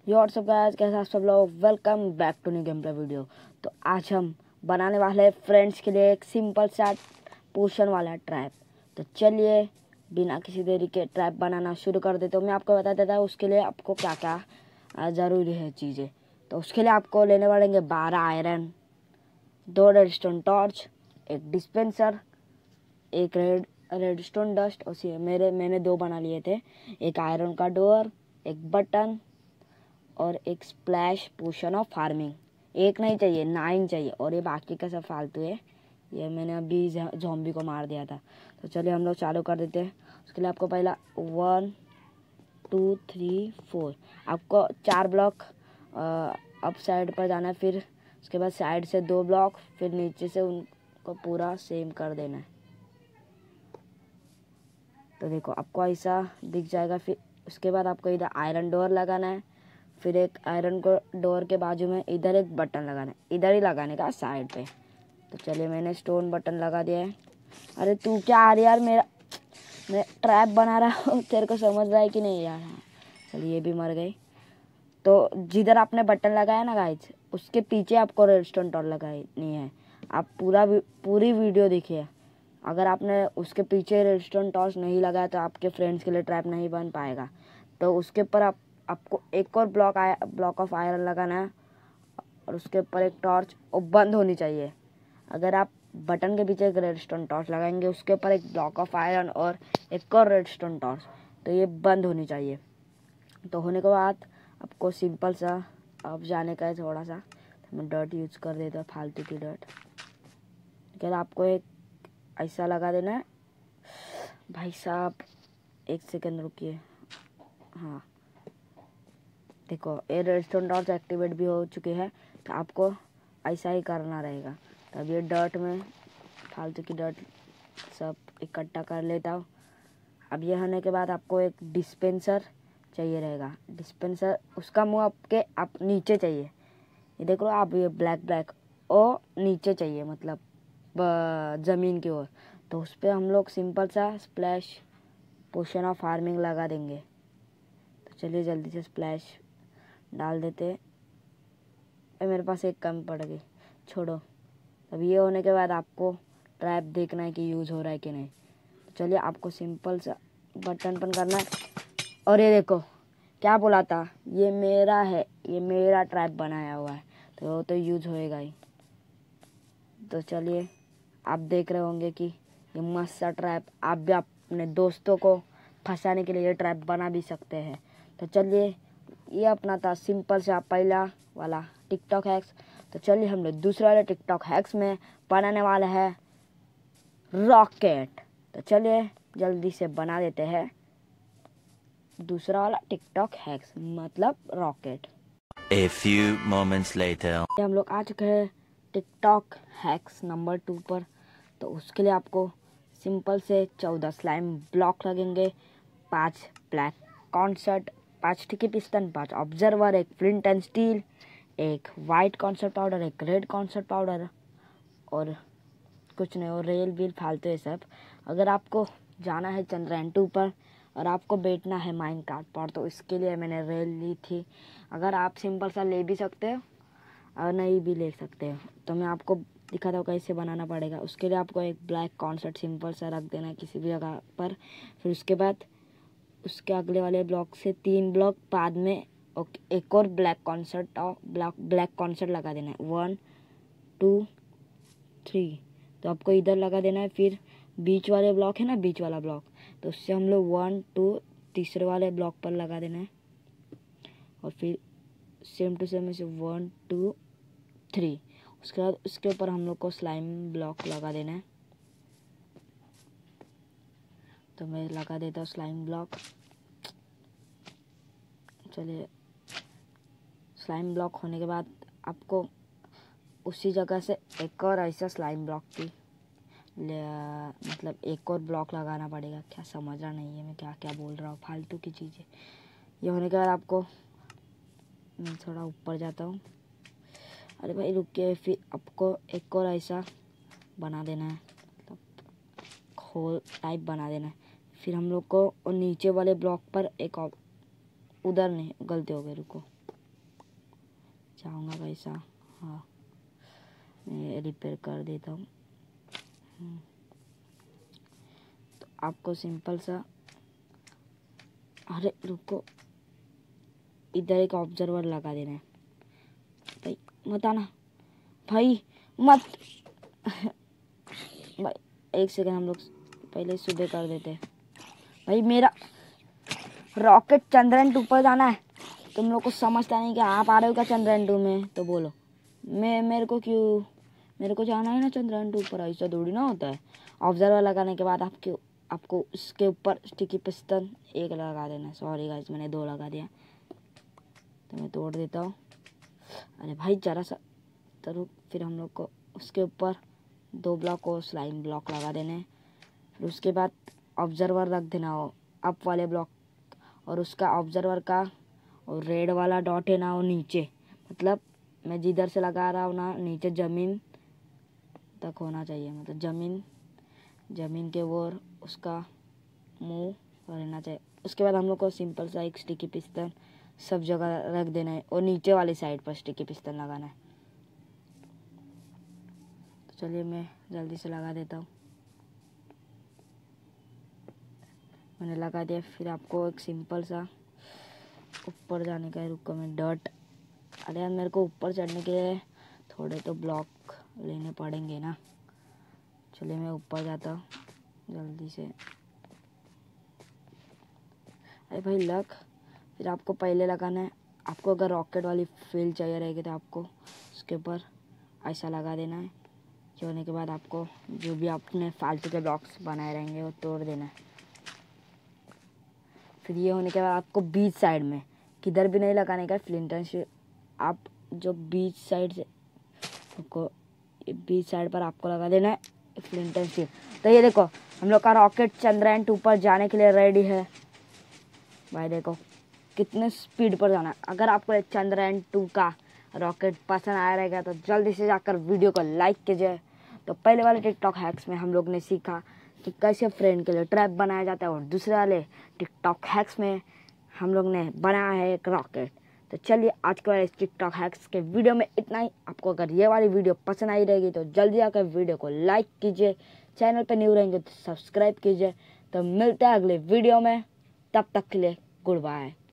WhatsApp guys, कैसे आप सब लोग। Welcome back to new game play video. तो आज हम बनाने वाले हैं फ्रेंड्स के लिए एक सिंपल सा पोशन वाला ट्रैप। तो चलिए बिना किसी देरी के ट्रैप बनाना शुरू कर देते। तो मैं आपको बता देता हूँ उसके लिए आपको क्या क्या ज़रूरी है चीज़ें। तो उसके लिए आपको लेने पड़ेंगे 12 आयरन, 2 रेडस्टोन टॉर्च, एक डिस्पेंसर, एक रेडस्टोन डस्ट। और मैंने 2 बना लिए थे। एक आयरन का डोर, एक बटन और एक स्प्लैश पोशन ऑफ फार्मिंग। एक नहीं चाहिए, 9 चाहिए। और ये बाकी का सब फालतू है, ये मैंने अभी ज़ॉम्बी को मार दिया था। तो चलिए हम लोग चालू कर देते हैं। उसके लिए आपको पहला 1 2 3 4 आपको 4 ब्लॉक अप साइड पर जाना है। फिर उसके बाद साइड से 2 ब्लॉक, फिर नीचे से उनको पूरा सेम कर देना है। तो देखो आपको ऐसा दिख जाएगा। फिर उसके बाद आपको इधर आयरन डोर लगाना है। फिर एक आयरन को डोर के बाजू में इधर एक बटन लगाना है, इधर ही लगाने का साइड पे। तो चलिए मैंने स्टोन बटन लगा दिया है। अरे तू क्या आ रही यार, मैं ट्रैप बना रहा हूँ, तेरे को समझ रहा है कि नहीं यार। हाँ चलिए ये भी मर गई। तो जिधर आपने बटन लगाया ना गाइस, उसके पीछे आपको रेडस्टोन टॉर्च लगानी है। आप पूरी वीडियो देखिए। अगर आपने उसके पीछे रेडस्टोन टॉर्च नहीं लगाया तो आपके फ्रेंड्स के लिए ट्रैप नहीं बन पाएगा। तो उसके ऊपर आपको एक और ब्लॉक ऑफ आयरन लगाना है और उसके ऊपर एक टॉर्च और बंद होनी चाहिए। अगर आप बटन के पीछे एक रेडस्टोन टॉर्च लगाएंगे, उसके ऊपर एक ब्लॉक ऑफ आयरन और एक और रेडस्टोन टॉर्च, तो ये बंद होनी चाहिए। तो होने के बाद आपको सिंपल सा अब जाने का है थोड़ा सा। तो मैं डर्ट यूज कर देता हूँ, फालतू की डर्ट। क्या आपको एक ऐसा लगा देना है। भाई साहब 1 सेकंड रुकिए। हाँ देखो ये रेडस्टोन टॉर्च एक्टिवेट भी हो चुके हैं। तो आपको ऐसा ही करना रहेगा। तो अब ये डर्ट में फालतू की डर्ट सब इकट्ठा कर लेता हूँ। अब ये होने के बाद आपको एक डिस्पेंसर चाहिए रहेगा। डिस्पेंसर उसका मुंह आपके आप नीचे चाहिए। ये देख लो आप, ये ब्लैक और नीचे चाहिए, मतलब ज़मीन की ओर। तो उस पर हम लोग सिंपल सा स्प्लैश पोशन ऑफ फार्मिंग लगा देंगे। तो चलिए जल्दी से स्प्लैश डाल देते। मेरे पास एक कम पड़ गई, छोड़ो। अब ये होने के बाद आपको ट्रैप देखना है कि यूज़ हो रहा है कि नहीं। तो चलिए आपको सिंपल सा बटन पर करना है। और ये देखो क्या बोला था, ये मेरा है, ये मेरा ट्रैप बनाया हुआ है, तो वो तो यूज़ होएगा ही। तो चलिए आप देख रहे होंगे कि ये मस्त सा ट्रैप, आप भी अपने दोस्तों को फंसाने के लिए ये ट्रैप बना भी सकते हैं। तो चलिए ये अपना था सिंपल सा पहला वाला टिकटॉक हैक्स। तो चलिए हम लोग दूसरे वाले टिकटॉक हैक्स में बनाने वाले हैं रॉकेट। तो चलिए जल्दी से बना देते हैं दूसरा वाला टिकटॉक हैक्स, मतलब rocket. A few moments later. हम लोग आ चुके हैं टिकटॉक हैक्स नंबर 2 पर। तो उसके लिए आपको सिंपल से 14 स्लाइम ब्लॉक लगेंगे, 5 black concrete, 5 sticky piston, 5 observer, एक फ्लिंट एंड स्टील, एक वाइट कॉन्सर्ट पाउडर, एक रेड कॉन्सर्ट पाउडर और कुछ नहीं, और रेल व्हील फालतू है सब। अगर आपको जाना है चंद्रयान 2 पर और आपको बैठना है माइनक्राफ्ट पर, तो इसके लिए मैंने रेल ली थी। अगर आप सिंपल सा ले भी सकते हो और नहीं भी ले सकते हो। तो मैं आपको दिखाता हूँ कैसे बनाना पड़ेगा। उसके लिए आपको एक ब्लैक कॉन्सर्ट सिंपल सा रख देना है किसी भी जगह पर। फिर उसके बाद उसके अगले वाले ब्लॉक से 3 ब्लॉक बाद में एक और ब्लैक कॉन्सर्ट और ब्लैक कॉन्सर्ट लगा देना है। 1 2 3 तो आपको इधर लगा देना है। फिर बीच वाले ब्लॉक है ना, बीच वाला ब्लॉक, तो उससे हम लोग 1 2 तीसरे वाले ब्लॉक पर लगा देना है। और फिर सेम टू सेम ऐसे 1 2 3। उसके बाद उसके ऊपर हम लोग को स्लाइम ब्लॉक लगा देना है। तो मैं लगा देता हूँ स्लाइम ब्लॉक। चलिए स्लाइम ब्लॉक होने के बाद आपको उसी जगह से एक और ऐसा स्लाइम ब्लॉक की मतलब एक और ब्लॉक लगाना पड़ेगा। क्या समझ रहा नहीं है मैं क्या क्या बोल रहा हूँ, फालतू की चीज़ें। ये होने के बाद आपको, मैं थोड़ा ऊपर जाता हूँ। अरे भाई रुकिए। फिर आपको एक और ऐसा बना देना है, मतलब होल टाइप बना देना है। फिर हम लोग को नीचे वाले ब्लॉक पर एक उधर नहीं, गलती हो गई, रुको। बचाऊंगा पैसा। हाँ, मैं रिपेयर कर देता हूँ। तो आपको सिंपल सा, अरे रुको, इधर एक ऑब्जर्वर लगा देना है। भाई मत आना, भाई मत भाई एक सेकंड, हम लोग पहले सुबह कर देते हैं। भाई मेरा रॉकेट चंद्रयान 2 पर जाना है। तुम लोग को समझता नहीं कि आप आ रहे हो क्या चंद्रयान 2 में, तो बोलो मेरे को जाना है ना चंद्रयान 2 पर। ऐसा थोड़ी ना होता है। ऑब्जर्वर लगाने के बाद आपको उसके ऊपर स्टिकी पिस्टन एक लगा देना। सॉरी गाइस, मैंने 2 लगा दिया, तो मैं तोड़ देता हूँ। अरे भाई जरा सा तो रुक। फिर हम लोग को उसके ऊपर 2 ब्लॉक और स्लाइम ब्लॉक लगा देने। फिर उसके बाद ऑब्जर्वर रख देना हो अप वाले ब्लॉक, और उसका ऑब्जर्वर का और रेड वाला डॉट है ना वो नीचे, मतलब मैं जिधर से लगा रहा हूँ ना नीचे ज़मीन तक होना चाहिए, मतलब ज़मीन के ओर उसका मुंह रहना चाहिए। उसके बाद हम लोग को सिंपल सा एक स्टिकी पिस्टन सब जगह रख देना है और नीचे वाली साइड पर स्टिकी पिस्टन लगाना है। तो चलिए मैं जल्दी से लगा देता हूँ। मैंने लगा दिया। फिर आपको एक सिंपल सा ऊपर जाने का है। रुको मैं डॉट, अरे यार मेरे को ऊपर चढ़ने के लिए थोड़े तो ब्लॉक लेने पड़ेंगे ना। चलिए मैं ऊपर जाता हूँ जल्दी से। अरे भाई लग, फिर आपको पहले लगाना है। आपको अगर रॉकेट वाली फील चाहिए रहेगी तो आपको उसके ऊपर ऐसा लगा देना है। ये होने के बाद आपको जो भी आपने फालतू के ब्लॉक्स बनाए रहेंगे वो तोड़ देना है। फिर ये होने के बाद आपको बीच साइड में किधर भी नहीं लगाने का फ्लिंटन शीट। आप जो बीच साइड से आपको बीच साइड पर आपको लगा देना है फ्लिंटन शीट। तो ये देखो हम लोग का रॉकेट चंद्रयान 2 पर जाने के लिए रेडी है। भाई देखो कितने स्पीड पर जाना है। अगर आपको चंद्रयान 2 का रॉकेट पसंद आया रहेगा तो जल्दी से जाकर वीडियो को लाइक कीजिए। तो पहले वाले टिकटॉक हैक्स में हम लोग ने सीखा कि कैसे फ्रेंड के लिए ट्रैप बनाया जाता है, और दूसरे वाले टिकटॉक हैक्स में हम लोग ने बनाया है एक रॉकेट। तो चलिए आज के वाले टिकटॉक हैक्स के वीडियो में इतना ही। आपको अगर ये वाली वीडियो पसंद आई रहेगी तो जल्दी आकर वीडियो को लाइक कीजिए। चैनल पर न्यू रहेंगे तो सब्सक्राइब कीजिए। तो मिलते हैं अगले वीडियो में, तब तक के लिए गुड बाय।